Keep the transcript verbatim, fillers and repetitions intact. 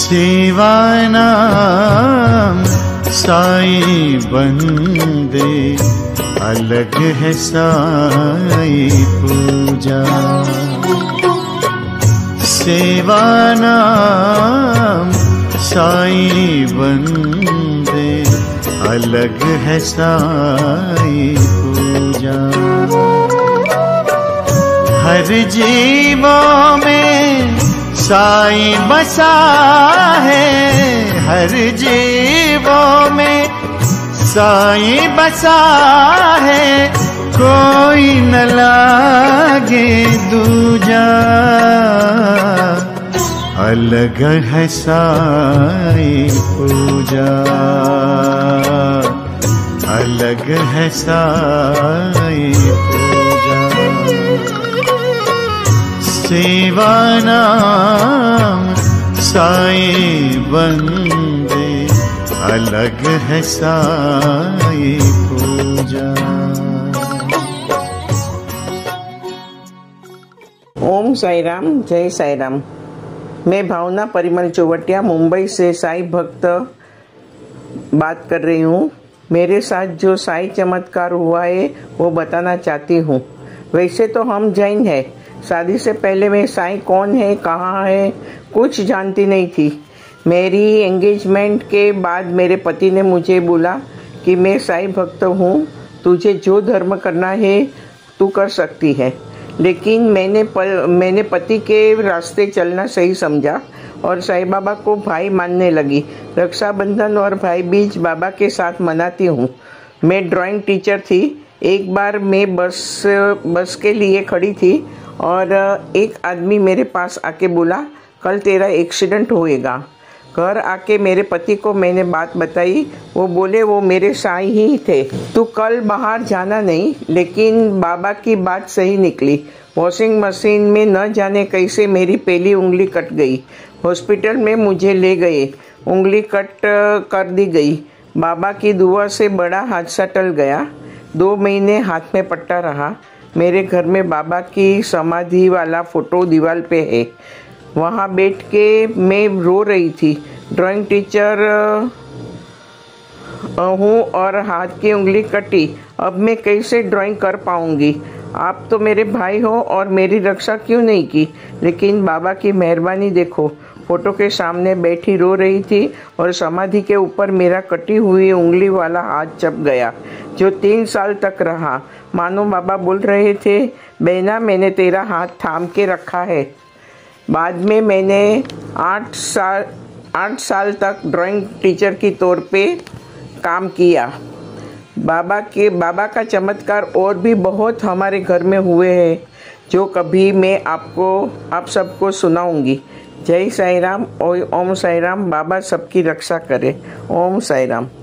सेवानाम साईं बंदे, अलग है साईं पूजा। सेवानाम साईं बंदे, अलग है साईं पूजा। हर जीवों में साईं बसा है, हर जीवों में साईं बसा है, कोई न लागे दूजा। अलग है साईं पूजा, अलग है साईं पूजा। सेवानाम साईं बंदे, अलग है साईं पूजा। ओम साई राम, जय साई राम। मैं भावना परिमल चौवटिया मुंबई से साईं भक्त बात कर रही हूँ। मेरे साथ जो साई चमत्कार हुआ है वो बताना चाहती हूँ। वैसे तो हम जैन हैं। शादी से पहले मैं साईं कौन है, कहाँ है, कुछ जानती नहीं थी। मेरी एंगेजमेंट के बाद मेरे पति ने मुझे बोला कि मैं साईं भक्त हूँ, तुझे जो धर्म करना है तू कर सकती है। लेकिन मैंने प, मैंने पति के रास्ते चलना सही समझा और साईं बाबा को भाई मानने लगी। रक्षाबंधन और भाई बीज बाबा के साथ मनाती हूँ। मैं ड्राइंग टीचर थी। एक बार मैं बस बस के लिए खड़ी थी और एक आदमी मेरे पास आके बोला, कल तेरा एक्सीडेंट होएगा। घर आके मेरे पति को मैंने बात बताई। वो बोले वो मेरे साईं ही थे, तू कल बाहर जाना नहीं। लेकिन बाबा की बात सही निकली। वॉशिंग मशीन में न जाने कैसे मेरी पहली उंगली कट गई। हॉस्पिटल में मुझे ले गए, उंगली कट कर दी गई। बाबा की दुआ से बड़ा हादसा टल गया। दो महीने हाथ में पट्टा रहा। मेरे घर में बाबा की समाधि वाला फोटो दीवार पे है। वहाँ बैठ के मैं रो रही थी। ड्राइंग टीचर हूँ और हाथ की उंगली कटी। अब मैं कैसे ड्राइंग कर पाऊँगी। आप तो मेरे भाई हो और मेरी रक्षा क्यों नहीं की। लेकिन बाबा की मेहरबानी देखो, फोटो के सामने बैठी रो रही थी और समाधि के ऊपर मेरा कटी हुई उंगली वाला हाथ चप गया, जो तीन साल तक रहा। मानो बाबा बोल रहे थे, बहना मैंने तेरा हाथ थाम के रखा है। बाद में मैंने आठ साल आठ साल तक ड्राइंग टीचर की तौर पे काम किया। बाबा के बाबा का चमत्कार और भी बहुत हमारे घर में हुए हैं, जो कभी मैं आपको आप सबको सुनाऊंगी। जय साई राम। ओम साई राम। बाबा सबकी रक्षा करे। ओम साई राम।